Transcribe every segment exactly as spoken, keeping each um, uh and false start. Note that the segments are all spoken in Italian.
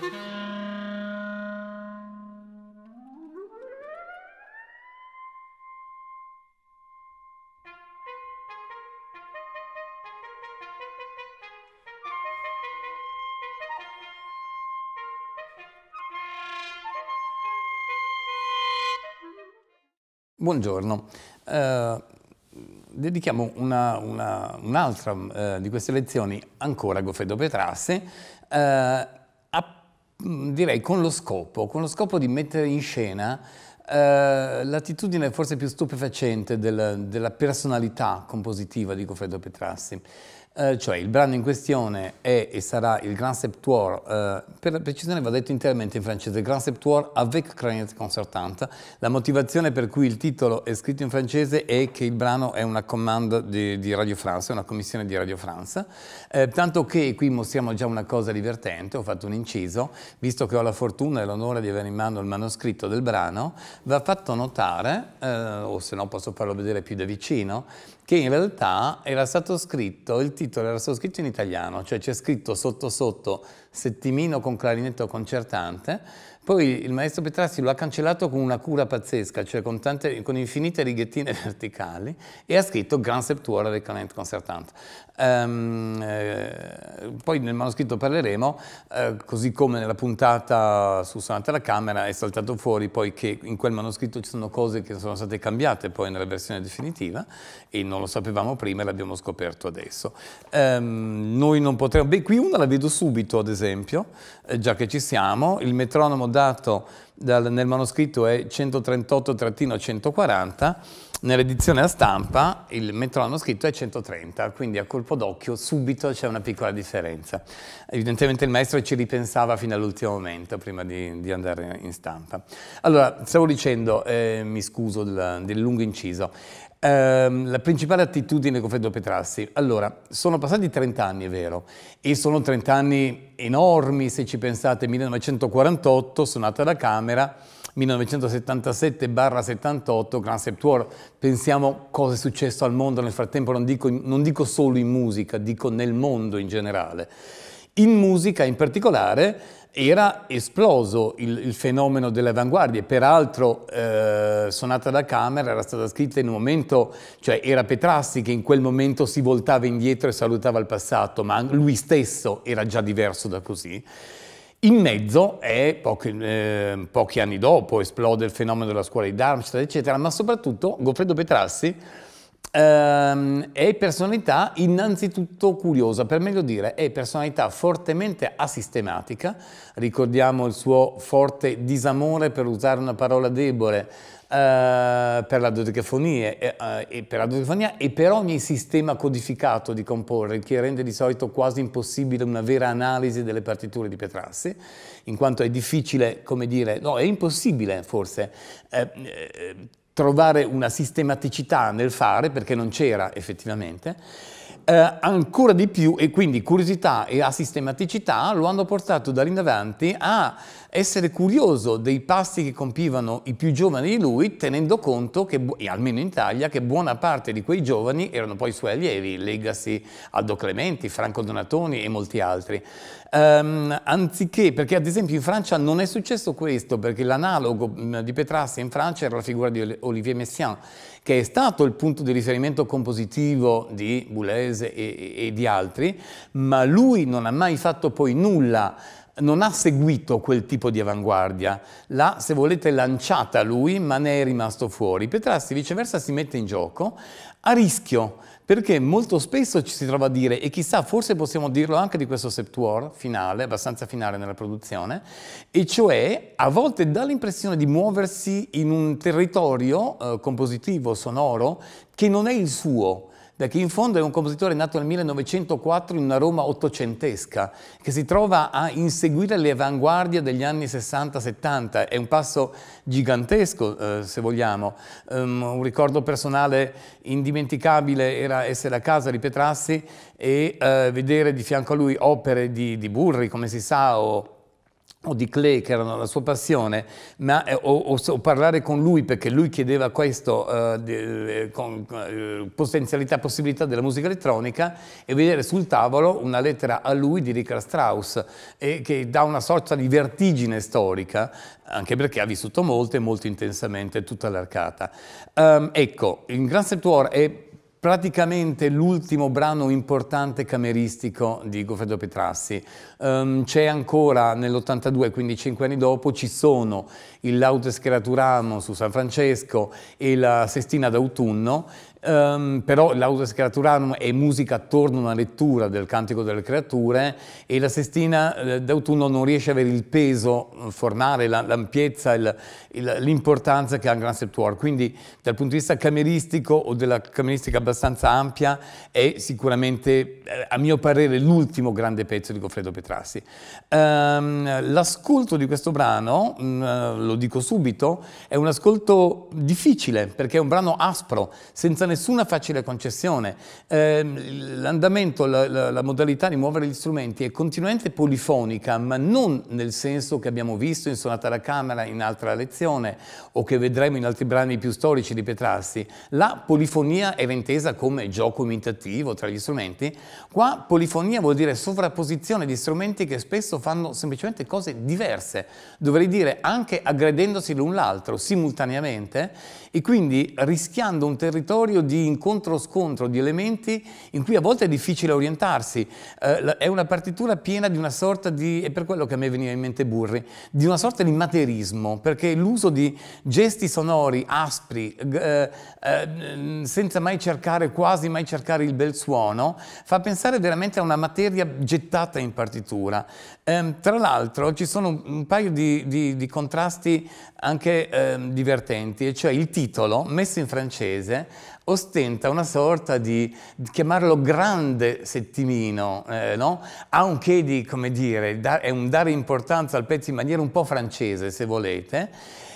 Buongiorno, eh, dedichiamo un'altra un eh, di queste lezioni ancora a Goffredo Petrassi, eh, a, direi con lo scopo, con lo scopo di mettere in scena eh, l'attitudine forse più stupefacente del, della personalità compositiva di Goffredo Petrassi. Uh, cioè il brano in questione è e sarà il Grand Septuor, uh, per la precisione va detto interamente in francese, Grand Septuor avec clarinette concertante. La motivazione per cui il titolo è scritto in francese è che il brano è una commande di, di Radio France, una commissione di Radio France, uh, tanto che qui mostriamo già una cosa divertente, ho fatto un inciso, visto che ho la fortuna e l'onore di avere in mano il manoscritto del brano, va fatto notare, uh, o se no posso farlo vedere più da vicino, che in realtà era stato scritto, il titolo era stato scritto in italiano, cioè c'è scritto sotto sotto settimino con clarinetto concertante, poi il maestro Petrassi lo ha cancellato con una cura pazzesca, cioè con, tante, con infinite righettine verticali, e ha scritto Grand Septuor avec clarinette concertante. Um, eh, poi nel manoscritto parleremo, eh, così come nella puntata su Sonata alla Camera è saltato fuori poi che in quel manoscritto ci sono cose che sono state cambiate poi nella versione definitiva, e non lo sapevamo prima e l'abbiamo scoperto adesso. Um, noi non potremmo... Beh, qui una la vedo subito, ad esempio, eh, già che ci siamo, il metronomo dato dal, nel manoscritto è centotrentotto centoquaranta, nell'edizione a stampa il metronomo scritto è centotrenta, quindi a colpo d'occhio subito c'è una piccola differenza. Evidentemente il maestro ci ripensava fino all'ultimo momento prima di, di andare in stampa. Allora, stavo dicendo, eh, mi scuso del, del lungo inciso, eh, la principale attitudine con Goffredo Petrassi. Allora, sono passati trenta anni, è vero, e sono trenta anni enormi se ci pensate, millenovecentoquarantotto, Sonata alla Camera, millenovecentosettantasette settantotto, Grand Septuor. Pensiamo cosa è successo al mondo nel frattempo, non dico, non dico solo in musica, dico nel mondo in generale. In musica in particolare era esploso il, il fenomeno delle avanguardie, peraltro eh, Sonata da Camera era stata scritta in un momento, cioè era Petrassi che in quel momento si voltava indietro e salutava il passato, ma lui stesso era già diverso da così. In mezzo, è, pochi, eh, pochi anni dopo, esplode il fenomeno della scuola di Darmstadt, eccetera, ma soprattutto Goffredo Petrassi ehm, è personalità innanzitutto curiosa, per meglio dire, è personalità fortemente asistematica, ricordiamo il suo forte disamore, per usare una parola debole, Uh, per la dodecafonia, uh, e per la dodecafonia e per ogni sistema codificato di comporre, che rende di solito quasi impossibile una vera analisi delle partiture di Petrassi, in quanto è difficile, come dire, no, è impossibile forse eh, eh, trovare una sistematicità nel fare, perché non c'era effettivamente. Eh, ancora di più, e quindi curiosità e asistematicità lo hanno portato da lì in avanti a essere curioso dei passi che compivano i più giovani di lui, tenendo conto che, almeno in Italia, che buona parte di quei giovani erano poi suoi allievi, legasi Aldo Clementi, Franco Donatoni e molti altri. Um, anziché, perché ad esempio in Francia non è successo questo, perché l'analogo di Petrassi in Francia era la figura di Olivier Messiaen, che è stato il punto di riferimento compositivo di Boulez e, e, e di altri, ma lui non ha mai fatto poi nulla, non ha seguito quel tipo di avanguardia, l'ha, se volete, lanciata lui, ma ne è rimasto fuori. Petrassi viceversa si mette in gioco a rischio, perché molto spesso ci si trova a dire, e chissà, forse possiamo dirlo anche di questo Septuor finale, abbastanza finale nella produzione, e cioè a volte dà l'impressione di muoversi in un territorio eh, compositivo, sonoro, che non è il suo, perché in fondo è un compositore nato nel millenovecentoquattro in una Roma ottocentesca, che si trova a inseguire le avanguardie degli anni sessanta settanta. È un passo gigantesco, eh, se vogliamo. Um, un ricordo personale indimenticabile era essere a casa di Petrassi e eh, vedere di fianco a lui opere di, di Burri, come si sa, o o di Klee, che erano la sua passione, ma, eh, o, o, o parlare con lui perché lui chiedeva questo, eh, di, con eh, potenzialità, possibilità della musica elettronica, e vedere sul tavolo una lettera a lui di Richard Strauss, eh, che dà una sorta di vertigine storica, anche perché ha vissuto molto e molto intensamente tutta l'arcata. Um, ecco, il Grand Septuor è praticamente l'ultimo brano importante cameristico di Goffredo Petrassi. Um, c'è ancora nell'ottantadue, quindi cinque anni dopo, ci sono il Laude Scheraturarum su San Francesco e la Sestina d'autunno, um, però il Laude Scheraturarum è musica attorno a una lettura del Cantico delle Creature, e la Sestina eh, d'autunno non riesce ad avere il peso formale, l'ampiezza, l'importanza che ha il Grand Septuor. Quindi dal punto di vista cameristico o della cameristica abbastanza ampia è sicuramente, a mio parere, l'ultimo grande pezzo di Goffredo Petrassi. Um, l'ascolto di questo brano, um, lo dico subito, è un ascolto difficile perché è un brano aspro, senza nessuna facile concessione. Um, l'andamento, la, la, la modalità di muovere gli strumenti è continuamente polifonica, ma non nel senso che abbiamo visto in Sonata da Camera in altra lezione o che vedremo in altri brani più storici di Petrassi. La polifonia era intesa come gioco imitativo tra gli strumenti. Qua polifonia vuol dire sovrapposizione di strumenti che spesso fanno semplicemente cose diverse, dovrei dire anche aggredendosi l'un l'altro simultaneamente, e quindi rischiando un territorio di incontro-scontro di elementi in cui a volte è difficile orientarsi. Eh, è una partitura piena di una sorta di, è per quello che a me veniva in mente Burri, di una sorta di materismo, perché l'uso di gesti sonori aspri, eh, eh, senza mai cercare, quasi mai cercare il bel suono, fa pensare veramente a una materia gettata in partitura. Eh, tra l'altro ci sono un, un paio di, di, di contrasti anche eh, divertenti, e cioè il titolo, messo in francese, ostenta una sorta di, di chiamarlo grande settimino, eh, no? Ha un che di, come dire, da, è un dare importanza al pezzo in maniera un po' francese, se volete,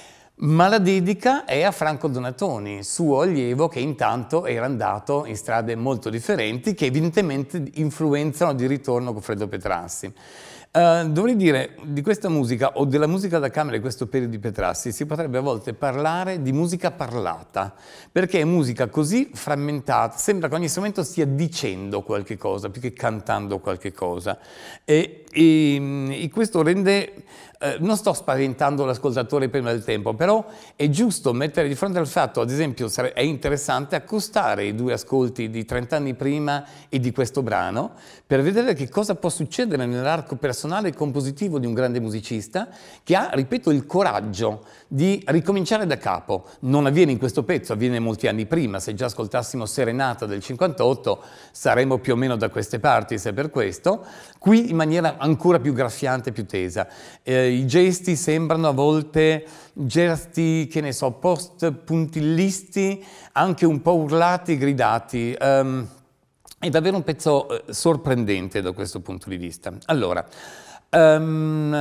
ma la dedica è a Franco Donatoni, suo allievo, che intanto era andato in strade molto differenti, che evidentemente influenzano di ritorno Goffredo Petrassi. Uh, dovrei dire, di questa musica o della musica da camera di questo periodo di Petrassi si potrebbe a volte parlare di musica parlata, perché è musica così frammentata, sembra che ogni strumento stia dicendo qualche cosa più che cantando qualche cosa, e, e, e questo rende, eh, non sto spaventando l'ascoltatore prima del tempo, però è giusto mettere di fronte al fatto, ad esempio è interessante accostare i due ascolti di trent'anni prima e di questo brano, per vedere che cosa può succedere nell'arco personale e compositivo di un grande musicista che ha, ripeto, il coraggio di ricominciare da capo. Non avviene in questo pezzo, avviene molti anni prima. Se già ascoltassimo Serenata del cinquantotto saremmo più o meno da queste parti, se per questo. Qui in maniera ancora più graffiante, più tesa. Eh, I gesti sembrano a volte gesti, che ne so, post-puntillisti, anche un po' urlati, gridati. Um, È davvero un pezzo eh, sorprendente da questo punto di vista. Allora, um,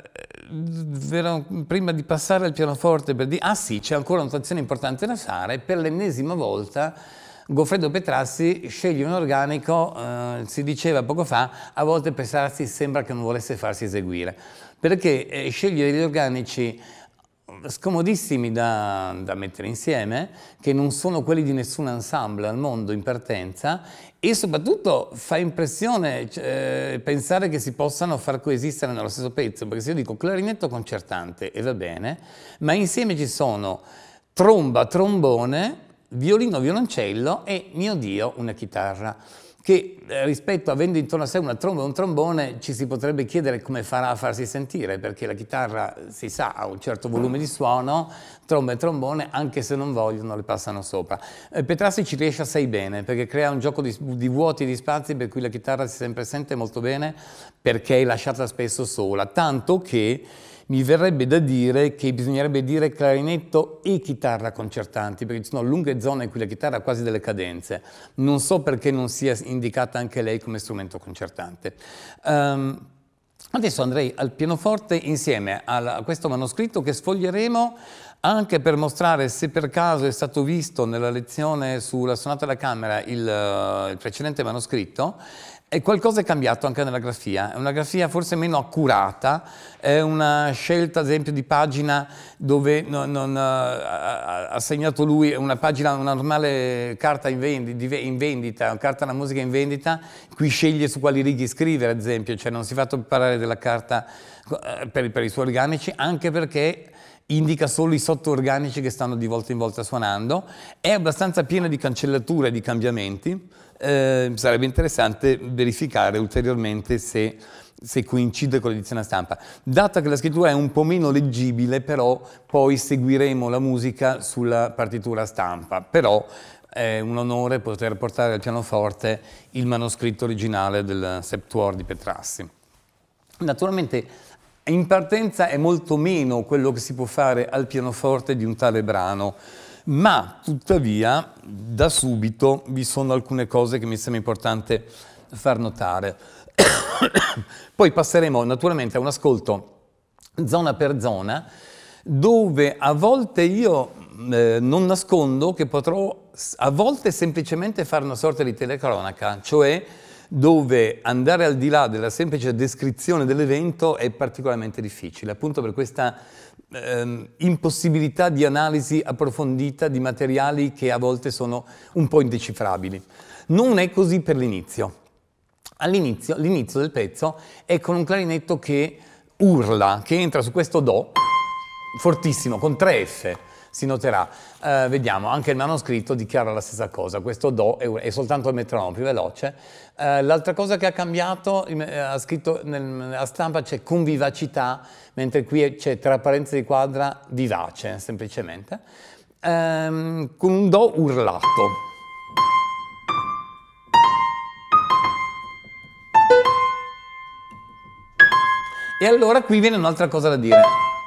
vero, prima di passare al pianoforte, per dire, ah sì, c'è ancora una notazione importante da fare. Per l'ennesima volta Goffredo Petrassi sceglie un organico, eh, si diceva poco fa, a volte Petrassi sembra che non volesse farsi eseguire, perché eh, sceglie degli organici scomodissimi da, da mettere insieme, che non sono quelli di nessun ensemble al mondo in partenza, e soprattutto fa impressione eh, pensare che si possano far coesistere nello stesso pezzo, perché se io dico clarinetto concertante e va bene, ma insieme ci sono tromba, trombone, violino, violoncello e, mio Dio, una chitarra, che eh, rispetto, avendo intorno a sé una tromba e un trombone, ci si potrebbe chiedere come farà a farsi sentire, perché la chitarra, si sa, ha un certo volume di suono, tromba e trombone, anche se non vogliono, le passano sopra. Eh, Petrassi ci riesce assai bene, perché crea un gioco di, di vuoti e di spazi, per cui la chitarra si sempre sente molto bene, perché è lasciata spesso sola, tanto che mi verrebbe da dire che bisognerebbe dire clarinetto e chitarra concertanti, perché ci sono lunghe zone in cui la chitarra ha quasi delle cadenze. Non so perché non sia indicata anche lei come strumento concertante. Um, adesso andrei al pianoforte insieme a questo manoscritto che sfoglieremo anche per mostrare se per caso è stato visto nella lezione sulla sonata da camera il, il precedente manoscritto, e qualcosa è cambiato anche nella grafia. È una grafia forse meno accurata, è una scelta, ad esempio, di pagina dove non, non, ha, ha segnato lui una pagina, una normale carta in vendita, in vendita, una carta da musica in vendita, qui sceglie su quali righe scrivere, ad esempio, cioè non si è fatto parlare della carta per, per i suoi organici, anche perché indica solo i sottoorganici che stanno di volta in volta suonando, è abbastanza piena di cancellature e di cambiamenti. Eh, sarebbe interessante verificare ulteriormente se, se coincide con l'edizione a stampa. Data che la scrittura è un po' meno leggibile, però poi seguiremo la musica sulla partitura a stampa, però è un onore poter portare al pianoforte il manoscritto originale del Septuor di Petrassi. Naturalmente in partenza è molto meno quello che si può fare al pianoforte di un tale brano, ma tuttavia da subito vi sono alcune cose che mi sembra importante far notare. Poi passeremo naturalmente a un ascolto zona per zona, dove a volte io eh, non nascondo che potrò a volte semplicemente fare una sorta di telecronaca, cioè dove andare al di là della semplice descrizione dell'evento è particolarmente difficile, appunto per questa ehm, impossibilità di analisi approfondita di materiali che a volte sono un po' indecifrabili. Non è così per l'inizio. All'inizio, l'inizio del pezzo è con un clarinetto che urla, che entra su questo Do, fortissimo, con tre F. Si noterà, eh, vediamo, anche il manoscritto dichiara la stessa cosa, questo Do è, è soltanto il metronomo più veloce. Eh, l'altra cosa che ha cambiato, eh, ha scritto nella stampa c'è con vivacità, mentre qui c'è tra parentesi di quadra vivace, semplicemente, ehm, con un Do urlato. E allora qui viene un'altra cosa da dire.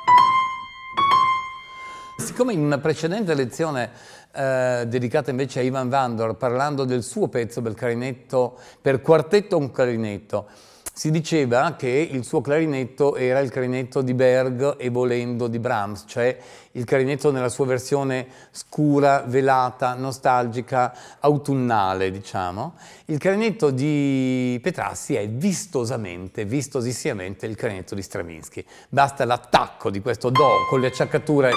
Siccome in una precedente lezione eh, dedicata invece a Ivan Vandor, parlando del suo pezzo per clarinetto, per quartetto con clarinetto, si diceva che il suo clarinetto era il clarinetto di Berg e volendo di Brahms, cioè il clarinetto nella sua versione scura, velata, nostalgica, autunnale, diciamo. Il clarinetto di Petrassi è vistosamente, vistosissimamente il clarinetto di Stravinsky. Basta l'attacco di questo Do con le acciaccature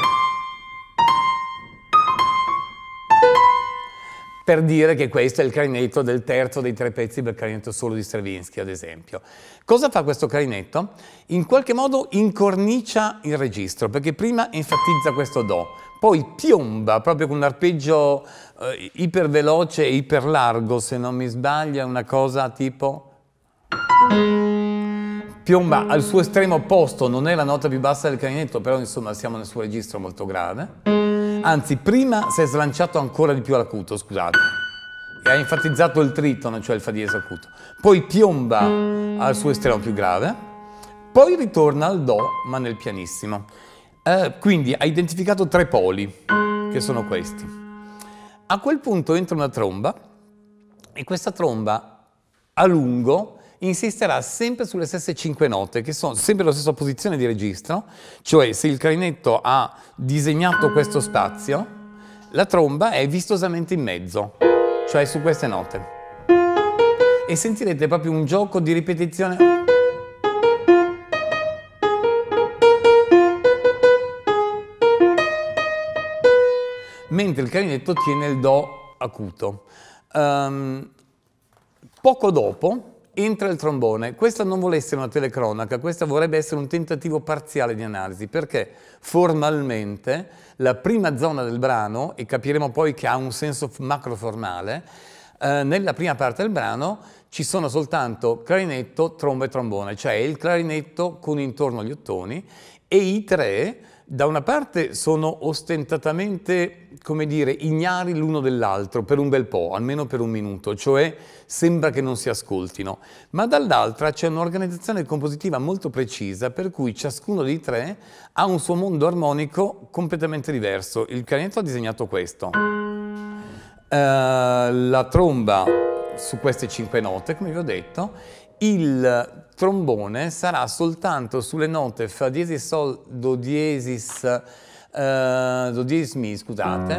per dire che questo è il clarinetto del terzo dei tre pezzi per clarinetto solo di Stravinsky, ad esempio. Cosa fa questo clarinetto? In qualche modo incornicia il registro, perché prima enfatizza questo Do, poi piomba proprio con un arpeggio eh, iperveloce e iperlargo, se non mi sbaglio, è una cosa tipo... Piomba al suo estremo opposto, non è la nota più bassa del clarinetto, però insomma siamo nel suo registro molto grave. Anzi, prima si è slanciato ancora di più all'acuto, scusate, e ha enfatizzato il tritono, cioè il fa diesis acuto. Poi piomba al suo estremo più grave, poi ritorna al Do, ma nel pianissimo. Eh, quindi ha identificato tre poli, che sono questi. A quel punto entra una tromba, e questa tromba a lungo insisterà sempre sulle stesse cinque note, che sono sempre la stessa posizione di registro, cioè se il clarinetto ha disegnato questo spazio, la tromba è vistosamente in mezzo, cioè su queste note. E sentirete proprio un gioco di ripetizione. Mentre il clarinetto tiene il Do acuto. Um, poco dopo entra il trombone. Questa non vuole essere una telecronaca, questa vorrebbe essere un tentativo parziale di analisi, perché formalmente la prima zona del brano, e capiremo poi che ha un senso macroformale, eh, nella prima parte del brano ci sono soltanto clarinetto, tromba e trombone, cioè il clarinetto con intorno gli ottoni, e i tre da una parte sono ostentatamente, come dire, ignari l'uno dell'altro per un bel po', almeno per un minuto, cioè sembra che non si ascoltino, ma dall'altra c'è un'organizzazione compositiva molto precisa per cui ciascuno dei tre ha un suo mondo armonico completamente diverso. Il clarinetto ha disegnato questo, uh, la tromba su queste cinque note, come vi ho detto, il trombone sarà soltanto sulle note Fa diesis Sol, Do diesis, uh, do diesis mi, scusate,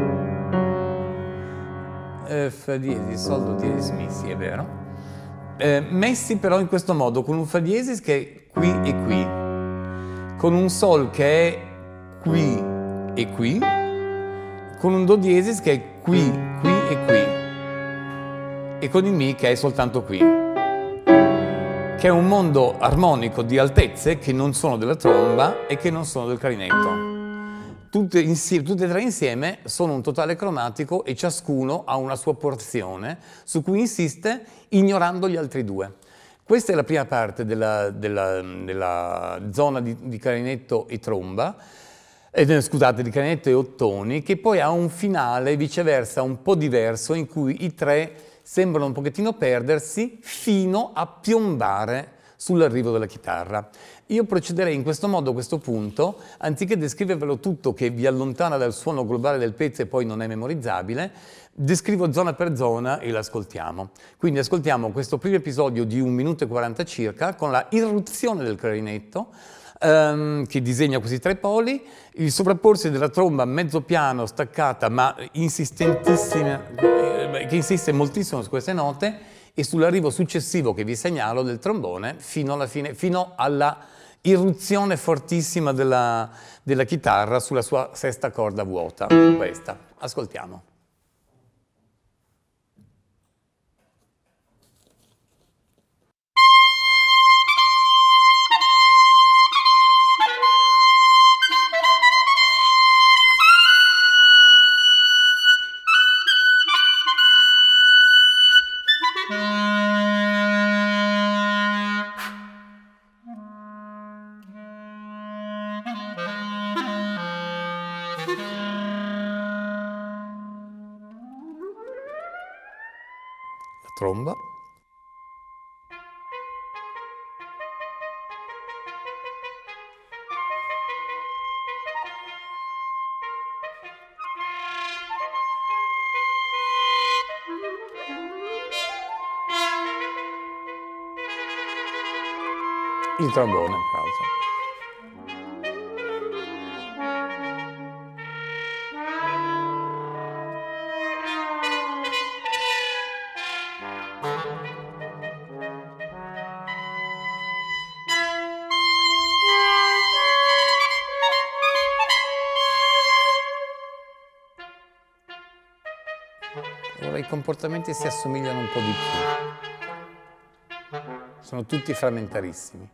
uh, fa diesis, sol, do diesis mi, sì è vero, uh, messi però in questo modo, con un fa diesis che è qui e qui, con un sol che è qui e qui, con un do diesis che è qui, qui e qui, e con il mi che è soltanto qui, che è un mondo armonico di altezze che non sono della tromba e che non sono del clarinetto. Tutte, insieme, tutte e tre insieme sono un totale cromatico e ciascuno ha una sua porzione su cui insiste ignorando gli altri due. Questa è la prima parte della, della, della zona di, di clarinetto e tromba, eh, scusate, di clarinetto e ottoni, che poi ha un finale viceversa un po' diverso in cui i tre sembrano un pochettino perdersi fino a piombare sull'arrivo della chitarra. Io procederei in questo modo a questo punto, anziché descrivervelo tutto che vi allontana dal suono globale del pezzo e poi non è memorizzabile, descrivo zona per zona e l'ascoltiamo. Quindi ascoltiamo questo primo episodio di un minuto e quaranta circa con la irruzione del clarinetto, ehm, che disegna questi tre poli, il sovrapporsi della tromba mezzo piano, staccata ma insistentissima, eh, che insiste moltissimo su queste note, e sull'arrivo successivo che vi segnalo del trombone fino alla fine, fino alla irruzione fortissima della, della chitarra sulla sua sesta corda vuota. Questa. Ascoltiamo. Tromba. Il trombone, pausa. Ora i comportamenti si assomigliano un po' di più. Sono tutti frammentarissimi.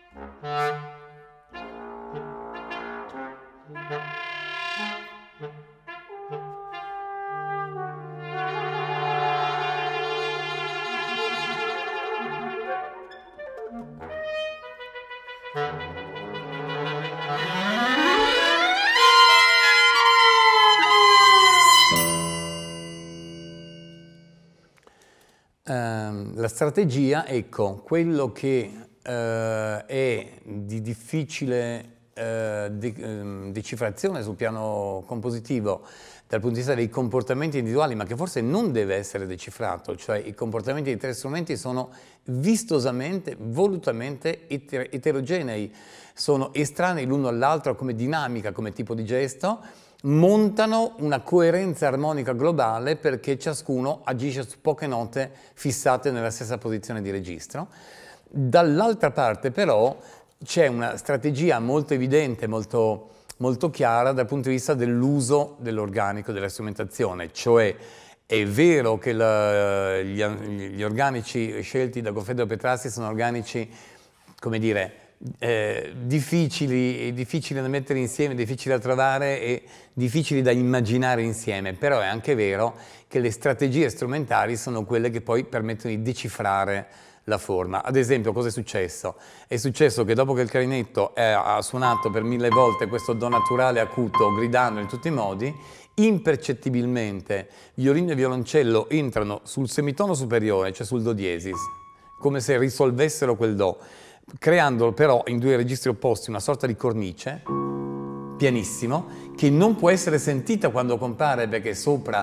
La strategia, ecco, quello che eh, è di difficile eh, de eh, decifrazione sul piano compositivo dal punto di vista dei comportamenti individuali, ma che forse non deve essere decifrato, cioè i comportamenti dei tre strumenti sono vistosamente, volutamente eter eterogenei, sono estranei l'uno all'altro come dinamica, come tipo di gesto, montano una coerenza armonica globale perché ciascuno agisce su poche note fissate nella stessa posizione di registro. Dall'altra parte però c'è una strategia molto evidente, molto, molto chiara dal punto di vista dell'uso dell'organico, della strumentazione, cioè è vero che la, gli, gli organici scelti da Goffredo Petrassi sono organici, come dire, Eh, difficili, difficili da mettere insieme, difficili da trovare e difficili da immaginare insieme, però è anche vero che le strategie strumentali sono quelle che poi permettono di decifrare la forma. Ad esempio, cosa è successo? È successo che dopo che il clarinetto è, ha suonato per mille volte questo do naturale acuto, gridando in tutti i modi, impercettibilmente violino e violoncello entrano sul semitono superiore, cioè sul do diesis, come se risolvessero quel do, creando però in due registri opposti una sorta di cornice, pianissimo, che non può essere sentita quando compare perché sopra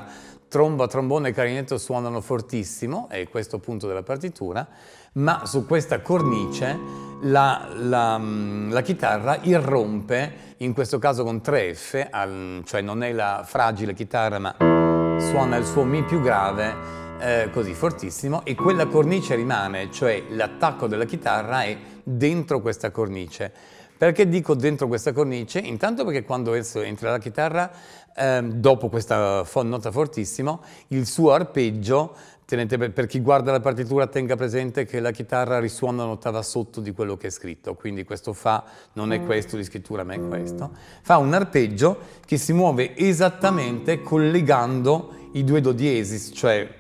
tromba, trombone e clarinetto suonano fortissimo, è questo il punto della partitura, ma su questa cornice la, la, la chitarra irrompe, in questo caso con tre F, al, cioè non è la fragile chitarra, ma suona il suo Mi più grave, eh, così fortissimo, e quella cornice rimane, cioè l'attacco della chitarra è dentro questa cornice. Perché dico dentro questa cornice? Intanto perché quando entra la chitarra, eh, dopo questa nota fortissimo, il suo arpeggio, tenete, per chi guarda la partitura tenga presente che la chitarra risuona un'ottava sotto di quello che è scritto, quindi questo Fa non è questo di scrittura ma è questo, fa un arpeggio che si muove esattamente collegando i due do diesis, cioè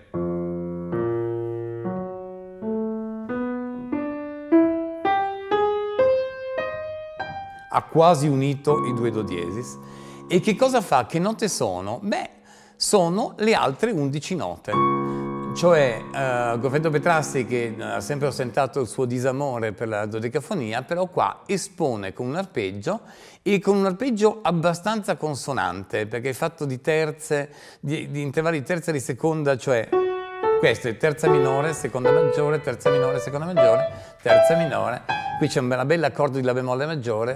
ha quasi unito i due do diesis. E che cosa fa? Che note sono? Beh, sono le altre undici note. Cioè, uh, Goffredo Petrassi, che ha sempre ostentato il suo disamore per la dodecafonia, però qua espone con un arpeggio, e con un arpeggio abbastanza consonante, perché è fatto di terze, di, di intervalli di terza e di seconda, cioè questo è terza minore, seconda maggiore, terza minore, seconda maggiore, terza minore. Qui c'è una bella accordo di La bemolle maggiore,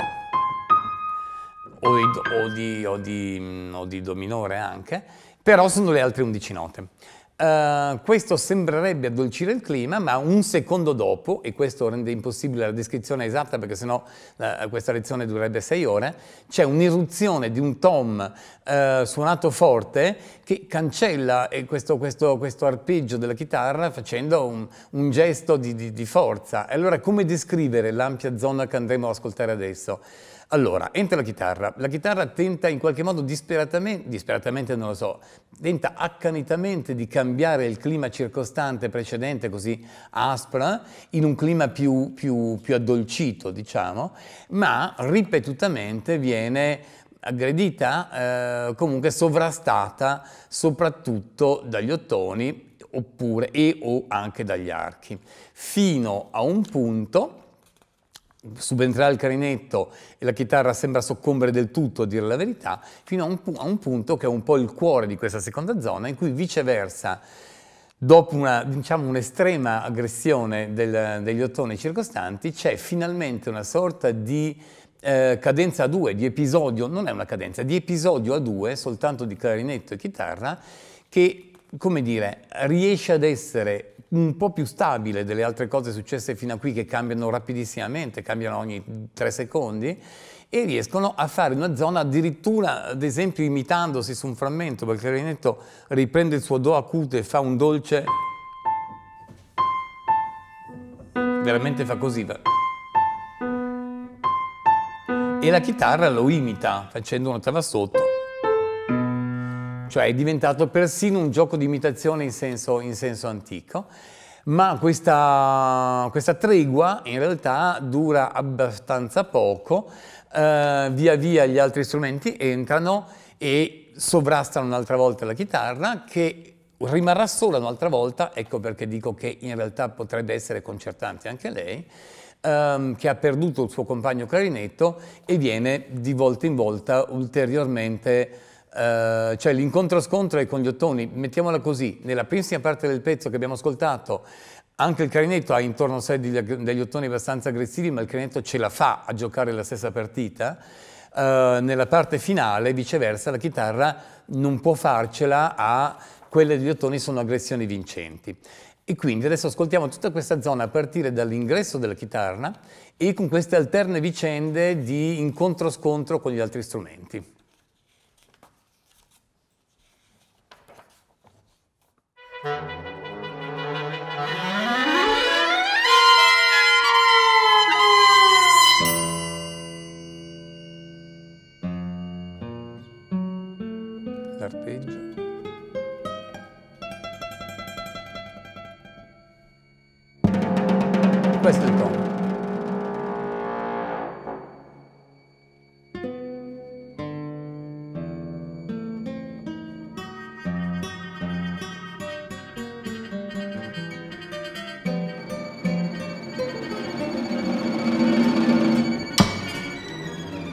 o di, o, di, o, di, o di Do minore anche, però sono le altre undici note. Uh, questo sembrerebbe addolcire il clima, ma un secondo dopo, e questo rende impossibile la descrizione esatta perché sennò uh, questa lezione durerebbe sei ore, c'è un'irruzione di un tom uh, suonato forte che cancella questo, questo, questo arpeggio della chitarra facendo un, un gesto di, di, di forza. E allora come descrivere l'ampia zona che andremo ad ascoltare adesso? Allora, entra la chitarra, la chitarra tenta in qualche modo disperatamente, disperatamente non lo so, tenta accanitamente di cambiare il clima circostante precedente, così aspra, in un clima più, più, più addolcito, diciamo, ma ripetutamente viene aggredita, eh, comunque sovrastata, soprattutto dagli ottoni, oppure e o anche dagli archi, fino a un punto. Subentrerà il clarinetto e la chitarra sembra soccombere del tutto, a dire la verità, fino a un, a un punto che è un po' il cuore di questa seconda zona, in cui viceversa, dopo una, diciamo, un'estrema aggressione del, degli ottoni circostanti, c'è finalmente una sorta di eh, cadenza a due, di episodio, non è una cadenza, di episodio a due, soltanto di clarinetto e chitarra, che, come dire, riesce ad essere un po' più stabile delle altre cose successe fino a qui, che cambiano rapidissimamente, cambiano ogni tre secondi, e riescono a fare una zona addirittura, ad esempio, imitandosi su un frammento, perché il clarinetto riprende il suo do acuto e fa un dolce, veramente fa così, e la chitarra lo imita facendo un'ottava sotto. Cioè è diventato persino un gioco di imitazione in senso, in senso antico, ma questa, questa tregua in realtà dura abbastanza poco, eh, via via gli altri strumenti entrano e sovrastano un'altra volta la chitarra, che rimarrà sola un'altra volta, ecco perché dico che in realtà potrebbe essere concertante anche lei, ehm, che ha perduto il suo compagno clarinetto e viene di volta in volta ulteriormente. Uh, cioè l'incontro-scontro è con gli ottoni, mettiamola così, nella primissima parte del pezzo che abbiamo ascoltato anche il clarinetto ha intorno a sé degli, degli ottoni abbastanza aggressivi, ma il clarinetto ce la fa a giocare la stessa partita. Uh, nella parte finale, viceversa, la chitarra non può farcela, a quelle degli ottoni sono aggressioni vincenti. E quindi adesso ascoltiamo tutta questa zona a partire dall'ingresso della chitarra e con queste alterne vicende di incontro-scontro con gli altri strumenti. L'arpeggio. Questo è il tono.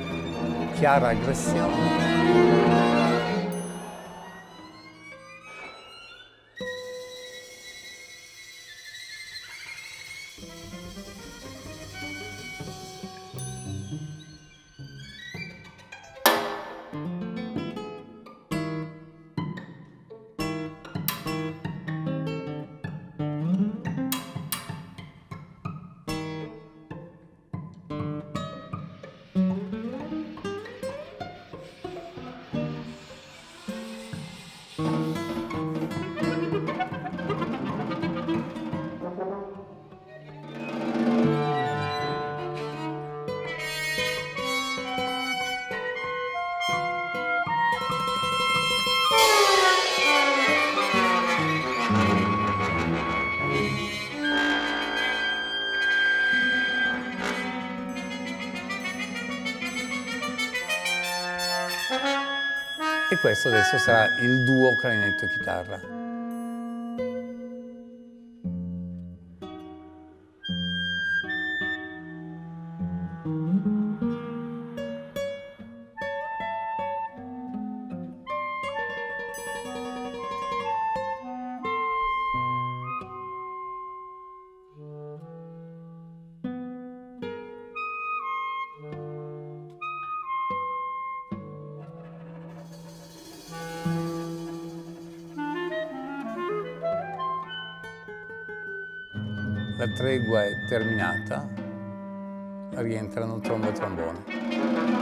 Chiara aggressione. E questo adesso sarà il duo clarinetto-chitarra. La tregua è terminata, rientrano tromba e trombone.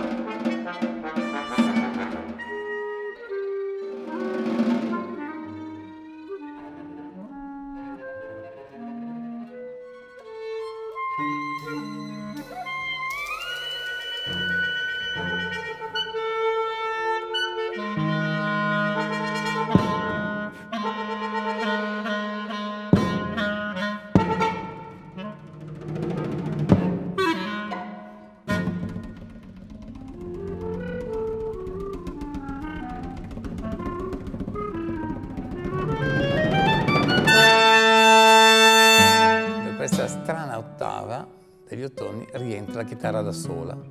Questa strana ottava degli ottoni rientra la chitarra da sola.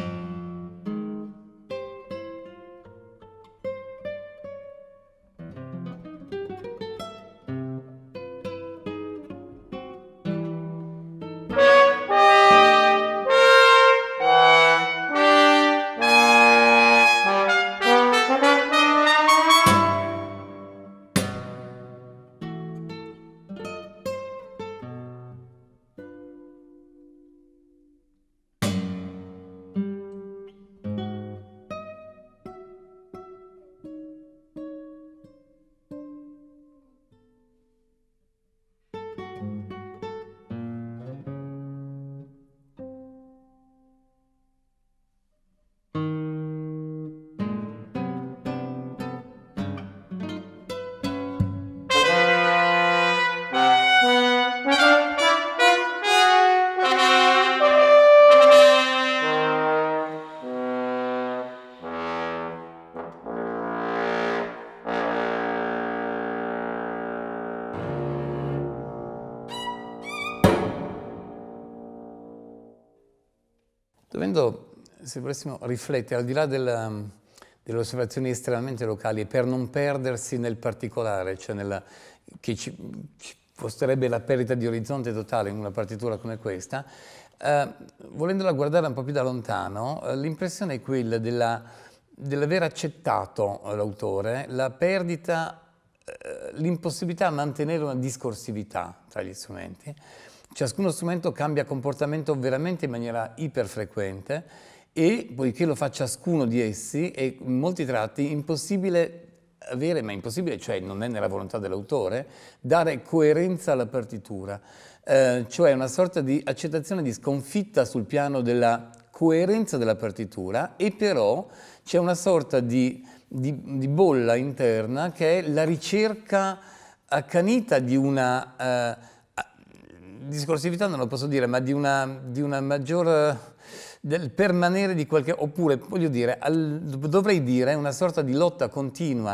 Dovendo, se volessimo riflettere, al di là della, delle osservazioni estremamente locali, per non perdersi nel particolare, cioè nella, che ci, ci costerebbe la perdita di orizzonte totale in una partitura come questa, eh, volendola guardare un po' più da lontano, eh, l'impressione è quella della, dell'aver accettato l'autore la perdita, eh, l'impossibilità a mantenere una discorsività tra gli strumenti. Ciascuno strumento cambia comportamento veramente in maniera iperfrequente e, poiché lo fa ciascuno di essi, è in molti tratti impossibile avere, ma impossibile, cioè non è nella volontà dell'autore, dare coerenza alla partitura, eh, cioè una sorta di accettazione di sconfitta sul piano della coerenza della partitura, e però c'è una sorta di, di, di bolla interna che è la ricerca accanita di una... Eh, discorsività non lo posso dire, ma di una, di una maggior, del permanere di qualche, oppure voglio dire, al, dovrei dire una sorta di lotta continua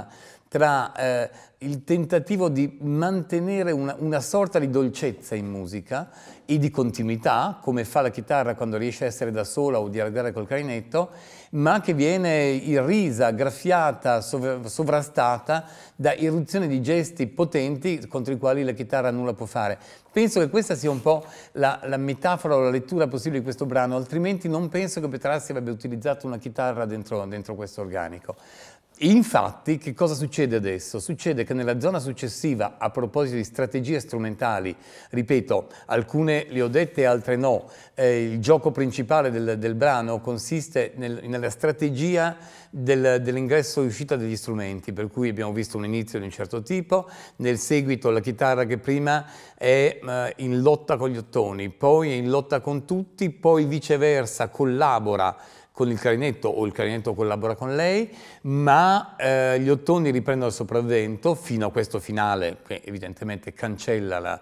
tra eh, il tentativo di mantenere una, una sorta di dolcezza in musica e di continuità, come fa la chitarra quando riesce a essere da sola o dialogare col clarinetto, ma che viene irrisa, graffiata, sov sovrastata da irruzioni di gesti potenti contro i quali la chitarra nulla può fare. Penso che questa sia un po' la, la metafora o la lettura possibile di questo brano, altrimenti non penso che Petrassi avrebbe utilizzato una chitarra dentro, dentro questo organico. Infatti, che cosa succede adesso? Succede che nella zona successiva, a proposito di strategie strumentali, ripeto, alcune le ho dette, altre no, eh, il gioco principale del, del brano consiste nel, nella strategia del, dell'ingresso e uscita degli strumenti, per cui abbiamo visto un inizio di un certo tipo, nel seguito la chitarra che prima è eh, in lotta con gli ottoni, poi è in lotta con tutti, poi viceversa collabora con il clarinetto o il clarinetto collabora con lei, ma eh, gli ottoni riprendono il sopravvento fino a questo finale che evidentemente cancella, la,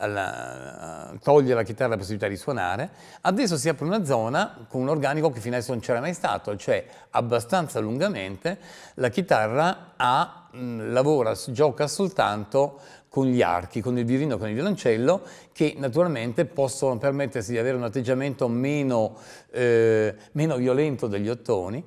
la, toglie alla chitarra la possibilità di suonare. Adesso si apre una zona con un organico che fino adesso non c'era mai stato, cioè abbastanza lungamente la chitarra ha, mh, lavora, gioca soltanto con gli archi, con il violino, con il violoncello, che naturalmente possono permettersi di avere un atteggiamento meno, eh, meno violento degli ottoni,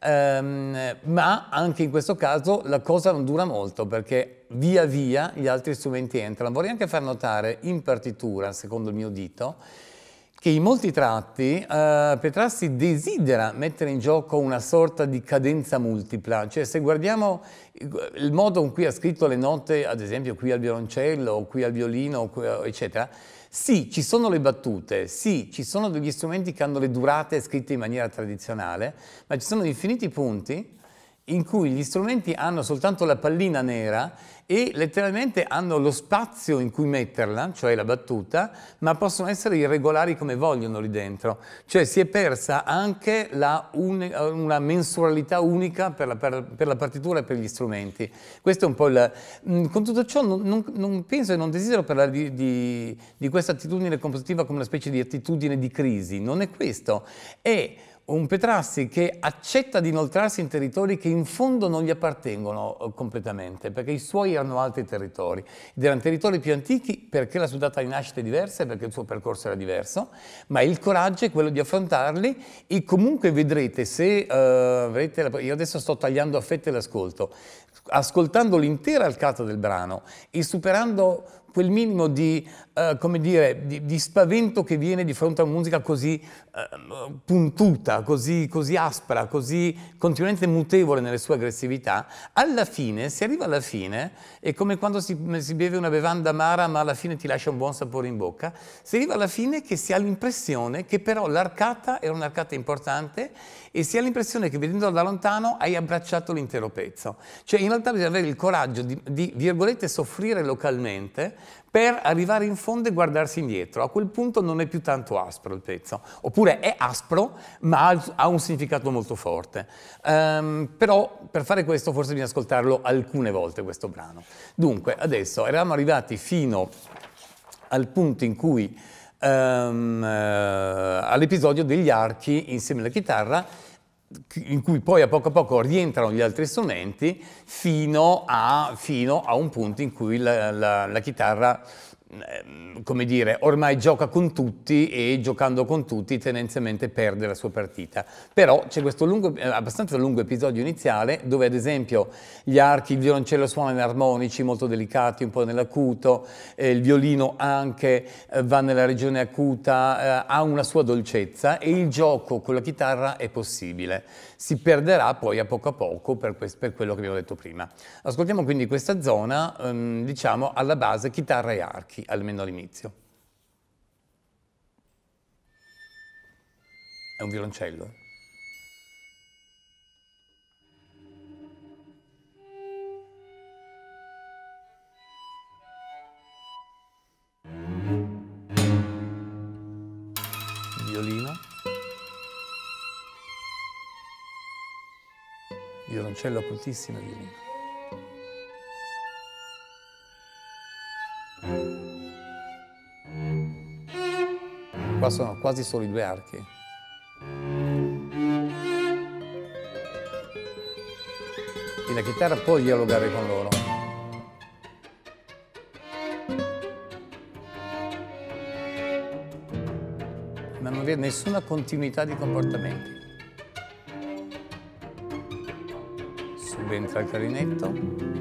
ehm, ma anche in questo caso la cosa non dura molto, perché via via gli altri strumenti entrano. Vorrei anche far notare in partitura, secondo il mio dito, che in molti tratti eh, Petrassi desidera mettere in gioco una sorta di cadenza multipla, cioè se guardiamo il modo con cui ha scritto le note, ad esempio qui al violoncello, o qui al violino, eccetera, sì, ci sono le battute, sì, ci sono degli strumenti che hanno le durate scritte in maniera tradizionale, ma ci sono infiniti punti in cui gli strumenti hanno soltanto la pallina nera e letteralmente hanno lo spazio in cui metterla, cioè la battuta, ma possono essere irregolari come vogliono lì dentro. Cioè si è persa anche la un, una mensuralità unica per la, per, per la partitura e per gli strumenti. Questo è un po' il... Con tutto ciò non, non, non penso e non desidero parlare di, di, di questa attitudine compositiva come una specie di attitudine di crisi, non è questo. È un Petrassi che accetta di inoltrarsi in territori che in fondo non gli appartengono completamente, perché i suoi erano altri territori, ed erano territori più antichi perché la sua data di nascita è diversa e perché il suo percorso era diverso, ma il coraggio è quello di affrontarli e comunque vedrete, se uh, vedrete, io adesso sto tagliando a fette l'ascolto, ascoltando l'intera arcata del brano e superando quel minimo di, uh, come dire, di, di spavento che viene di fronte a una musica così uh, puntuta, così, così aspra, così continuamente mutevole nelle sue aggressività, alla fine, si arriva alla fine, è come quando si, si beve una bevanda amara ma alla fine ti lascia un buon sapore in bocca, si arriva alla fine che si ha l'impressione che però l'arcata era un'arcata importante e si ha l'impressione che vedendola da lontano hai abbracciato l'intero pezzo. Cioè in realtà bisogna avere il coraggio di, di virgolette, soffrire localmente per arrivare in fondo e guardarsi indietro. A quel punto non è più tanto aspro il pezzo, oppure è aspro ma ha un significato molto forte. Um, però per fare questo forse bisogna ascoltarlo alcune volte questo brano. Dunque adesso eravamo arrivati fino al punto in cui um, uh, all'episodio degli archi insieme alla chitarra, in cui poi a poco a poco rientrano gli altri strumenti fino a, fino a un punto in cui la, la, la chitarra, eh, come dire, ormai gioca con tutti e giocando con tutti tendenzialmente perde la sua partita. Però c'è questo lungo, abbastanza lungo episodio iniziale dove ad esempio gli archi, il violoncello suona in armonici molto delicati, un po' nell'acuto, eh, il violino anche eh, va nella regione acuta, eh, ha una sua dolcezza e il gioco con la chitarra è possibile. Si perderà poi a poco a poco per, per quello che abbiamo detto prima. Ascoltiamo quindi questa zona, ehm, diciamo, alla base chitarra e archi, almeno all'inizio. È un violoncello. Violino. Violoncello occultissimo e violino. Qua sono quasi solo i due archi. e la chitarra può dialogare con loro. Ma non vi è nessuna continuità di comportamenti. Subentra il clarinetto.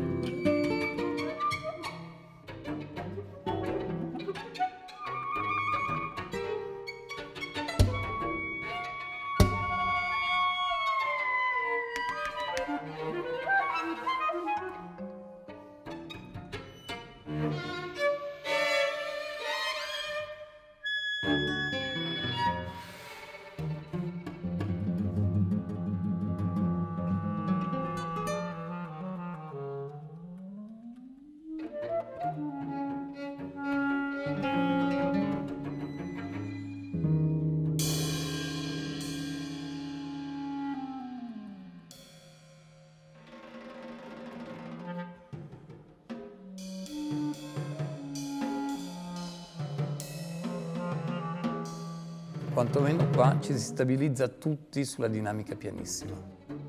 Quantomeno qua ci si stabilizza tutti sulla dinamica pianissima.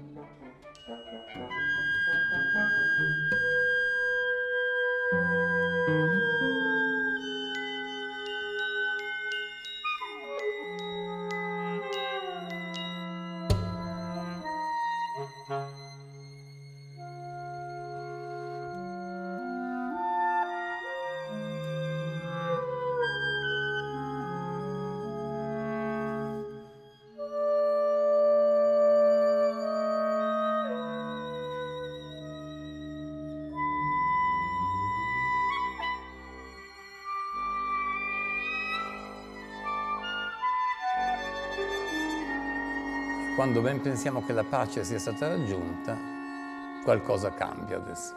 Quando ben pensiamo che la pace sia stata raggiunta, qualcosa cambia adesso.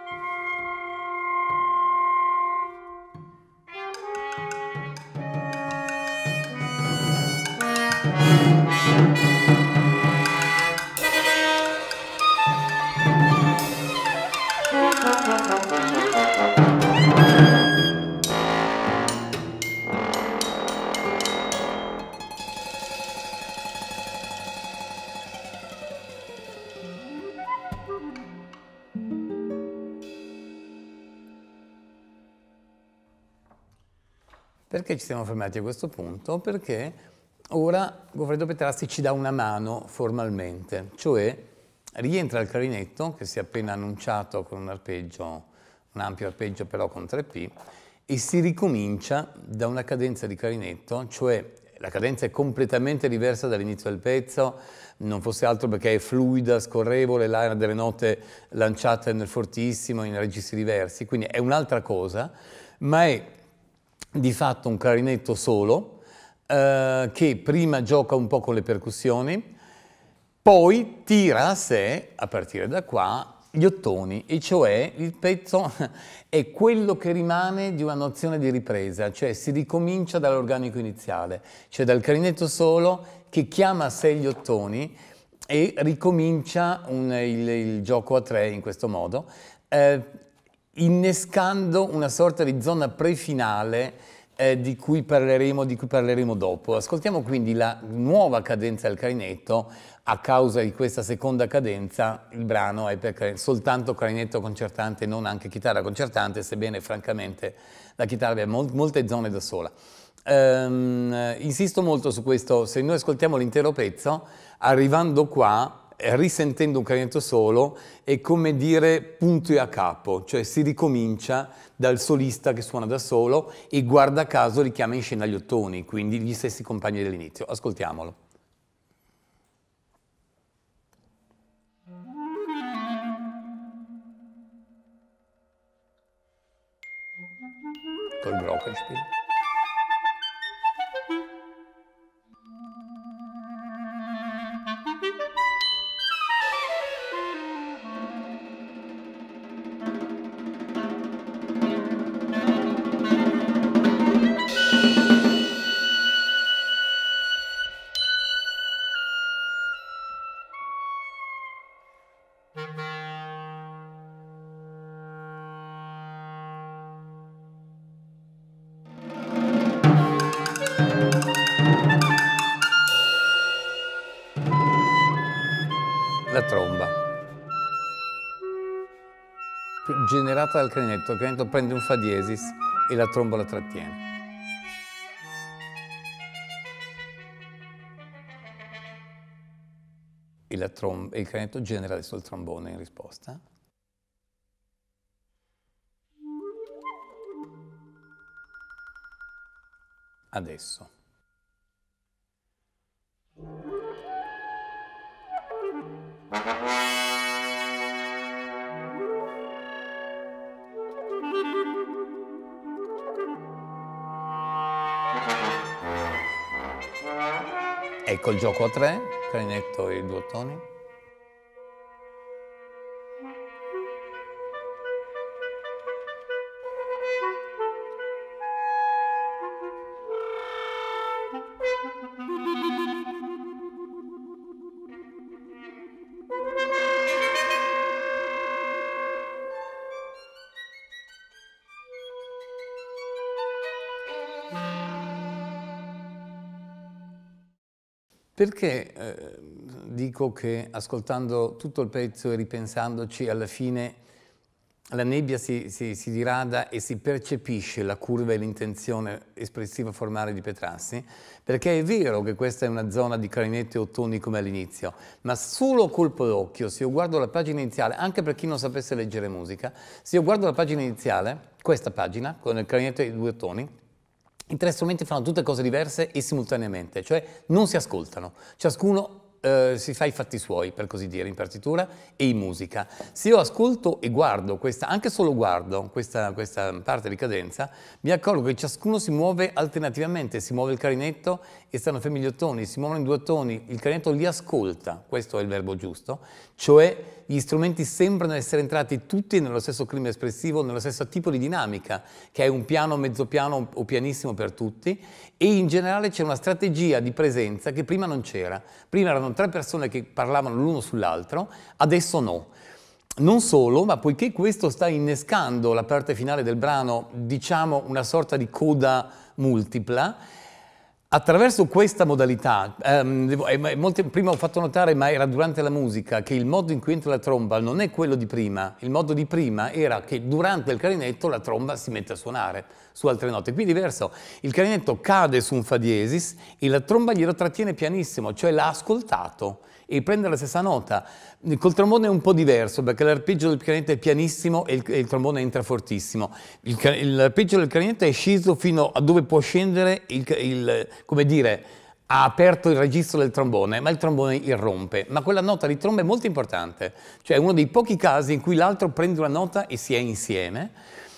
Perché ci siamo fermati a questo punto? Perché ora Goffredo Petrassi ci dà una mano formalmente, cioè rientra il clarinetto che si è appena annunciato con un arpeggio, un ampio arpeggio però con tre P, e si ricomincia da una cadenza di clarinetto, cioè la cadenza è completamente diversa dall'inizio del pezzo, non fosse altro perché è fluida, scorrevole, là delle note lanciate nel fortissimo, in registri diversi, quindi è un'altra cosa, ma è di fatto un clarinetto solo, eh, che prima gioca un po' con le percussioni, poi tira a sé, a partire da qua, gli ottoni, e cioè il pezzo è quello che rimane di una nozione di ripresa, cioè si ricomincia dall'organico iniziale, cioè dal clarinetto solo che chiama a sé gli ottoni e ricomincia un, il, il gioco a tre in questo modo, eh, innescando una sorta di zona prefinale eh, di cui parleremo, di cui parleremo dopo. Ascoltiamo quindi la nuova cadenza del clarinetto. A causa di questa seconda cadenza il brano è per soltanto clarinetto concertante, non anche chitarra concertante, sebbene francamente la chitarra abbia mol molte zone da sola. Um, insisto molto su questo, se noi ascoltiamo l'intero pezzo, arrivando qua, risentendo un clarinetto solo, è come dire punto e a capo, cioè si ricomincia dal solista che suona da solo e guarda caso richiama in scena gli ottoni, quindi gli stessi compagni dell'inizio. Ascoltiamolo. Col Glockenspiel. La tromba. generata dal clarinetto. Il clarinetto prende un fa diesis e la tromba la trattiene. E, la trom- e il clarinetto genera adesso il trombone in risposta. Adesso. Ecco il gioco a tre, clarinetto e due ottoni. Perché eh, dico che ascoltando tutto il pezzo e ripensandoci, alla fine la nebbia si, si, si dirada e si percepisce la curva e l'intenzione espressiva formale di Petrassi? Perché è vero che questa è una zona di clarinetti e ottoni come all'inizio, ma solo a colpo d'occhio, se io guardo la pagina iniziale, anche per chi non sapesse leggere musica, se io guardo la pagina iniziale, questa pagina, con il clarinetto e i due ottoni, i tre strumenti fanno tutte cose diverse e simultaneamente, cioè non si ascoltano. Ciascuno eh, si fa i fatti suoi, per così dire, in partitura e in musica. Se io ascolto e guardo questa, anche solo guardo questa, questa parte di cadenza, mi accorgo che ciascuno si muove alternativamente, si muove il clarinetto e stanno fermi gli ottoni, si muovono in due ottoni, il clarinetto li ascolta, questo è il verbo giusto, cioè gli strumenti sembrano essere entrati tutti nello stesso clima espressivo, nello stesso tipo di dinamica, che è un piano, mezzo piano o pianissimo per tutti, e in generale c'è una strategia di presenza che prima non c'era. Prima erano tre persone che parlavano l'uno sull'altro, adesso no. Non solo, ma poiché questo sta innescando la parte finale del brano, diciamo una sorta di coda multipla, attraverso questa modalità, ehm, eh, molti, prima ho fatto notare, ma era durante la musica, che il modo in cui entra la tromba non è quello di prima. Il modo di prima era che durante il clarinetto la tromba si mette a suonare su altre note. Qui è diverso, il clarinetto cade su un fa diesis e la tromba glielo trattiene pianissimo, cioè l'ha ascoltato e prende la stessa nota. Col trombone è un po' diverso, perché l'arpeggio del clarinetto è pianissimo e il, e il trombone entra fortissimo. L'arpeggio del clarinetto è sceso fino a dove può scendere, il, il, come dire, ha aperto il registro del trombone, ma il trombone irrompe. Ma quella nota di tromba è molto importante, cioè è uno dei pochi casi in cui l'altro prende una nota e si è insieme.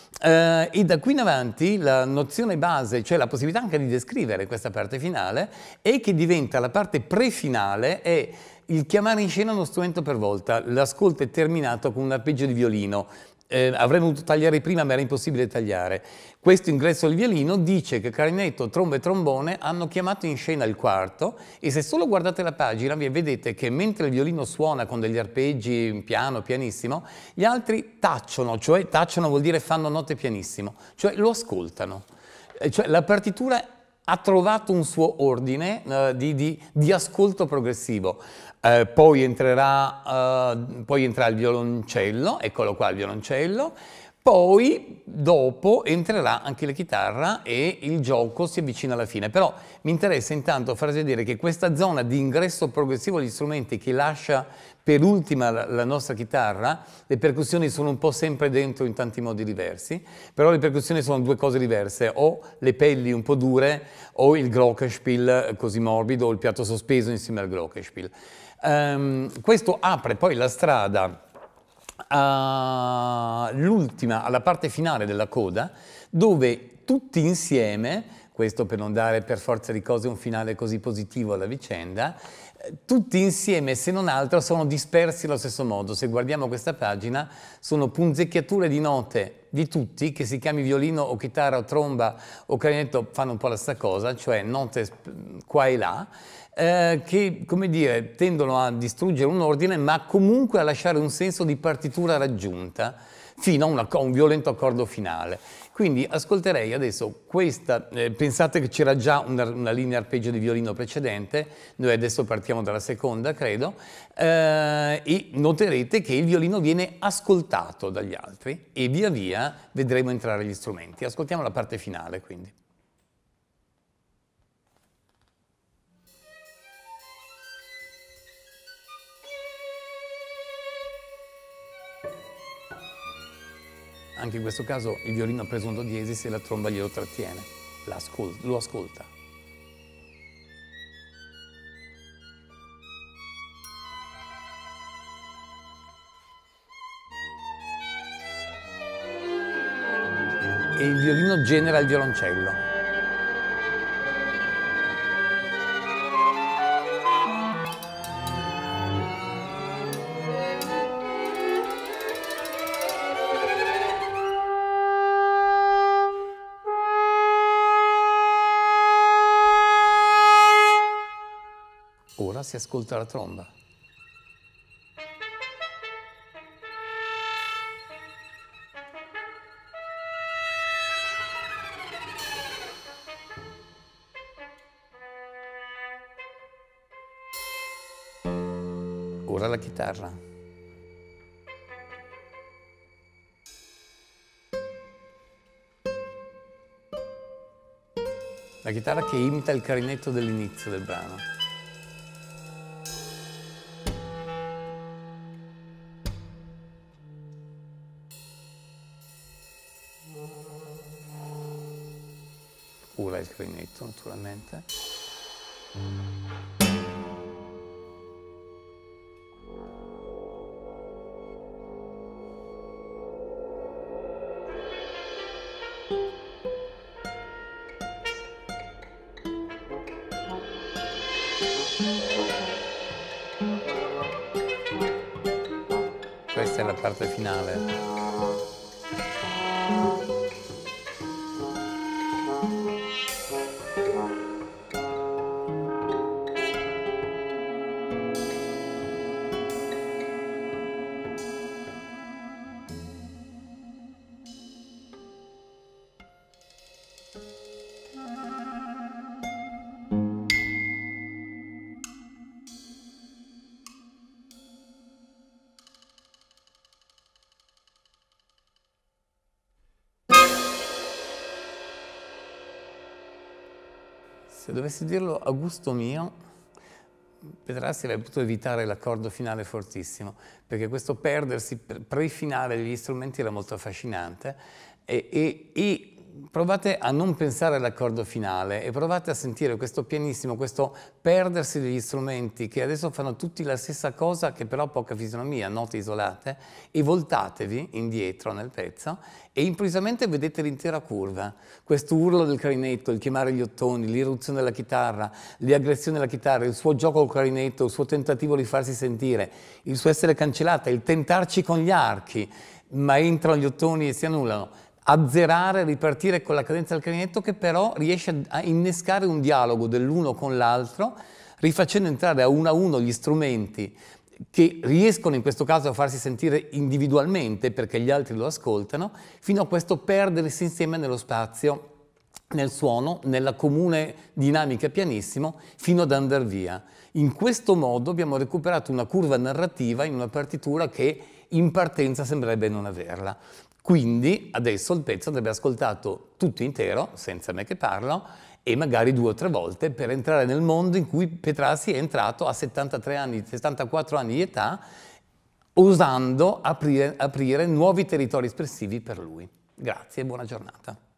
Uh, e da qui in avanti la nozione base, cioè la possibilità anche di descrivere questa parte finale, è che diventa la parte pre-finale, è il chiamare in scena uno strumento per volta. L'ascolto è terminato con un arpeggio di violino. Eh, avremmo dovuto tagliare prima, ma era impossibile tagliare. Questo ingresso del violino dice che clarinetto, tromba e trombone hanno chiamato in scena il quarto, e se solo guardate la pagina vi vedete che mentre il violino suona con degli arpeggi piano, pianissimo, gli altri tacciono, cioè tacciono vuol dire fanno note pianissimo, cioè lo ascoltano. Eh, cioè la partitura ha trovato un suo ordine uh, di, di, di ascolto progressivo. Uh, poi, entrerà, uh, poi entrerà il violoncello, eccolo qua il violoncello, poi dopo entrerà anche la chitarra e il gioco si avvicina alla fine. Però mi interessa intanto far vedere che questa zona di ingresso progressivo degli strumenti che lascia per ultima la, la nostra chitarra, le percussioni sono un po' sempre dentro in tanti modi diversi, però le percussioni sono due cose diverse, o le pelli un po' dure o il glockenspiel così morbido o il piatto sospeso insieme al glockenspiel. Um, questo apre poi la strada all'ultima, alla parte finale della coda, dove tutti insieme, questo per non dare per forza di cose un finale così positivo alla vicenda, tutti insieme, se non altro, sono dispersi allo stesso modo. Se guardiamo questa pagina, sono punzecchiature di note di tutti, che si chiami violino o chitarra o tromba o clarinetto, fanno un po' la stessa cosa, cioè note qua e là, eh, che, come dire, tendono a distruggere un ordine, ma comunque a lasciare un senso di partitura raggiunta, fino a, una, a un violento accordo finale. Quindi ascolterei adesso questa, eh, pensate che c'era già una, una linea arpeggio di violino precedente, noi adesso partiamo dalla seconda credo, eh, e noterete che il violino viene ascoltato dagli altri e via via vedremo entrare gli strumenti. Ascoltiamo la parte finale quindi. Anche in questo caso il violino ha preso un do diesis e la tromba glielo trattiene, lo ascolta. E il violino genera il violoncello. Ora si ascolta la tromba. Ora la chitarra. La chitarra che imita il clarinetto dell'inizio del brano. Ora il clarinetto, naturalmente. Questa è la parte finale. Se dovessi dirlo a gusto mio, Petrassi avrebbe potuto evitare l'accordo finale fortissimo, perché questo perdersi pre-finale degli strumenti era molto affascinante e, e, e provate a non pensare all'accordo finale e provate a sentire questo pianissimo, questo perdersi degli strumenti che adesso fanno tutti la stessa cosa che però ha poca fisionomia, note isolate, e voltatevi indietro nel pezzo e improvvisamente vedete l'intera curva. Questo urlo del clarinetto, il chiamare gli ottoni, l'irruzione della chitarra, le aggressioni della chitarra, il suo gioco col clarinetto, il suo tentativo di farsi sentire, il suo essere cancellata, il tentarci con gli archi, ma entrano gli ottoni e si annullano. Azzerare, ripartire con la cadenza del clarinetto che però riesce a innescare un dialogo dell'uno con l'altro, rifacendo entrare a uno a uno gli strumenti che riescono in questo caso a farsi sentire individualmente perché gli altri lo ascoltano, fino a questo perdersi insieme nello spazio, nel suono, nella comune dinamica pianissimo, fino ad andare via. In questo modo abbiamo recuperato una curva narrativa in una partitura che in partenza sembrerebbe non averla. Quindi adesso il pezzo andrebbe ascoltato tutto intero, senza me che parlo, e magari due o tre volte per entrare nel mondo in cui Petrassi è entrato a settantatré anni, settantaquattro anni di età, osando aprire, aprire nuovi territori espressivi per lui. Grazie e buona giornata.